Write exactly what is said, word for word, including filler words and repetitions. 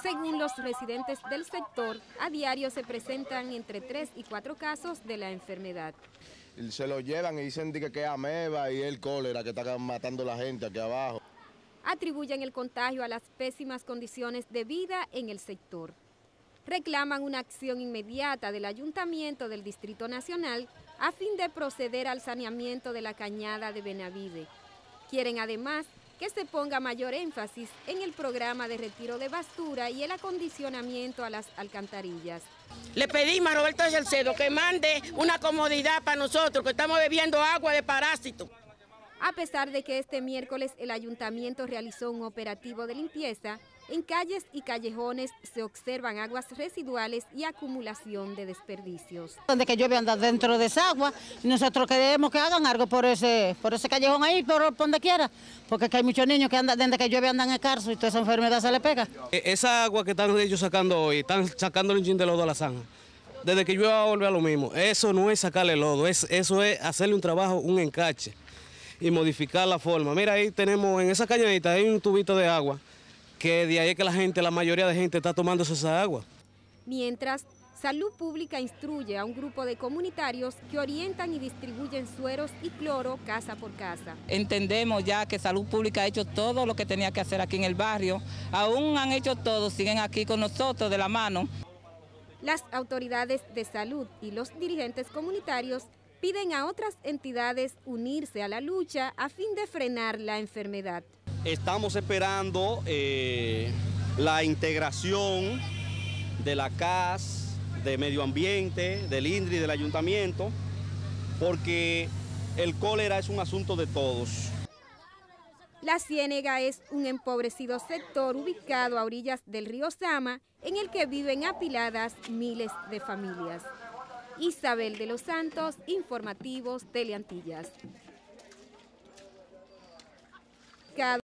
Según los residentes del sector, a diario se presentan entre tres y cuatro casos de la enfermedad. Se lo llevan y dicen que es ameba y el cólera que está matando a la gente aquí abajo. Atribuyen el contagio a las pésimas condiciones de vida en el sector. Reclaman una acción inmediata del Ayuntamiento del Distrito Nacional a fin de proceder al saneamiento de la cañada de Benavide. Quieren además que se ponga mayor énfasis en el programa de retiro de basura y el acondicionamiento a las alcantarillas. Le pedimos a Roberto Salcedo que mande una comodidad para nosotros, que estamos bebiendo agua de parásito. A pesar de que este miércoles el ayuntamiento realizó un operativo de limpieza, en calles y callejones se observan aguas residuales y acumulación de desperdicios. Donde que llueve anda dentro de esa agua, y nosotros queremos que hagan algo por ese, por ese callejón ahí, por donde quiera, porque que hay muchos niños que andan, desde que llueve andan en escarzo y toda esa enfermedad se le pega. Esa agua que están ellos sacando hoy, están sacando un chin de lodo a la zanja. Desde que llueva vuelve a lo mismo. Eso no es sacarle lodo, es, eso es hacerle un trabajo, un encache y modificar la forma. Mira, ahí tenemos, en esa cañadita hay un tubito de agua, que de ahí es que la gente, la mayoría de gente está tomándose esa agua. Mientras, Salud Pública instruye a un grupo de comunitarios que orientan y distribuyen sueros y cloro casa por casa. Entendemos ya que Salud Pública ha hecho todo lo que tenía que hacer aquí en el barrio. Aún han hecho todo, siguen aquí con nosotros de la mano. Las autoridades de salud y los dirigentes comunitarios piden a otras entidades unirse a la lucha a fin de frenar la enfermedad. Estamos esperando eh, la integración de la C A S, de Medio Ambiente, del INDRI, del Ayuntamiento, porque el cólera es un asunto de todos. La Ciénega es un empobrecido sector ubicado a orillas del río Sama, en el que viven apiladas miles de familias. Isabel de los Santos, Informativos Teleantillas.